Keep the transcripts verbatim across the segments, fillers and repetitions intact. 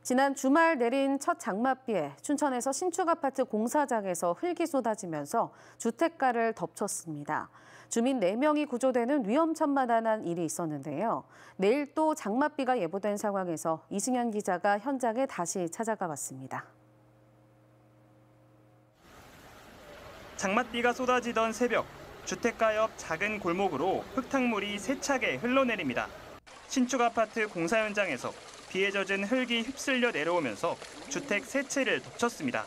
지난 주말 내린 첫 장맛비에 춘천에서 신축 아파트 공사장에서 흙이 쏟아지면서 주택가를 덮쳤습니다. 주민 네 명이 구조되는 위험천만한 일이 있었는데요. 내일 또 장맛비가 예보된 상황에서 이승현 기자가 현장에 다시 찾아가 봤습니다. 장맛비가 쏟아지던 새벽, 주택가 옆 작은 골목으로 흙탕물이 세차게 흘러내립니다. 신축 아파트 공사 현장에서 비에 젖은 흙이 휩쓸려 내려오면서 주택 세 채를 덮쳤습니다.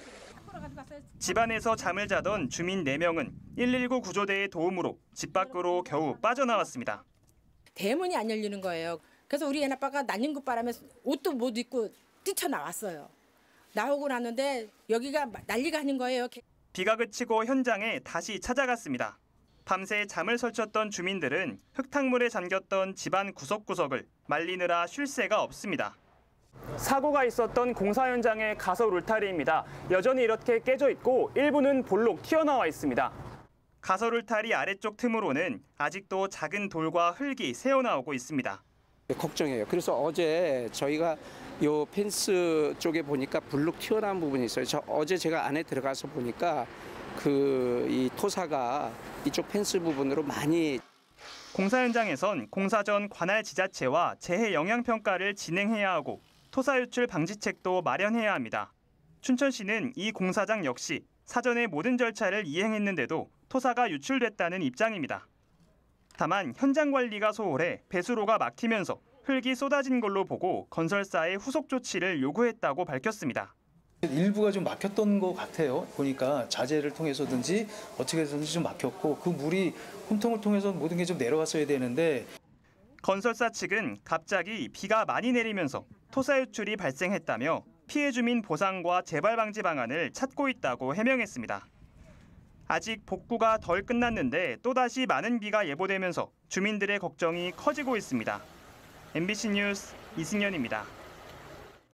집안에서 잠을 자던 주민 네 명은 일일구 구조대의 도움으로 집 밖으로 겨우 빠져나왔습니다. 대문이 안 열리는 거예요. 그래서 우리 애나빠가 난닝구 바람에 옷도 못 입고 뛰쳐나왔어요. 나오고 나는데 여기가 난리가 아닌 거예요. 비가 그치고 현장에 다시 찾아갔습니다. 밤새 잠을 설쳤던 주민들은 흙탕물에 잠겼던 집안 구석구석을 말리느라 쉴 새가 없습니다. 사고가 있었던 공사 현장의 가설 울타리입니다. 여전히 이렇게 깨져 있고 일부는 볼록 튀어나와 있습니다. 가설 울타리 아래쪽 틈으로는 아직도 작은 돌과 흙이 새어나오고 있습니다. 걱정해요. 그래서 어제 저희가 요 펜스 쪽에 보니까 볼록 튀어나온 부분이 있어요. 저 어제 제가 안에 들어가서 보니까 그 이 토사가 이쪽 펜스 부분으로 많이. 공사 현장에선 공사 전 관할 지자체와 재해 영향 평가를 진행해야 하고 토사 유출 방지책도 마련해야 합니다. 춘천시는 이 공사장 역시 사전에 모든 절차를 이행했는데도 토사가 유출됐다는 입장입니다. 다만 현장 관리가 소홀해 배수로가 막히면서 흙이 쏟아진 걸로 보고 건설사에 후속 조치를 요구했다고 밝혔습니다. 일부가 좀 막혔던 것 같아요. 보니까 자재를 통해서든지 어떻게 해서든지 좀 막혔고 그 물이 홈통을 통해서 모든 게 좀 내려왔어야 되는데. 건설사 측은 갑자기 비가 많이 내리면서 토사 유출이 발생했다며 피해 주민 보상과 재발 방지 방안을 찾고 있다고 해명했습니다. 아직 복구가 덜 끝났는데 또다시 많은 비가 예보되면서 주민들의 걱정이 커지고 있습니다. 엠비씨 뉴스 이승현입니다.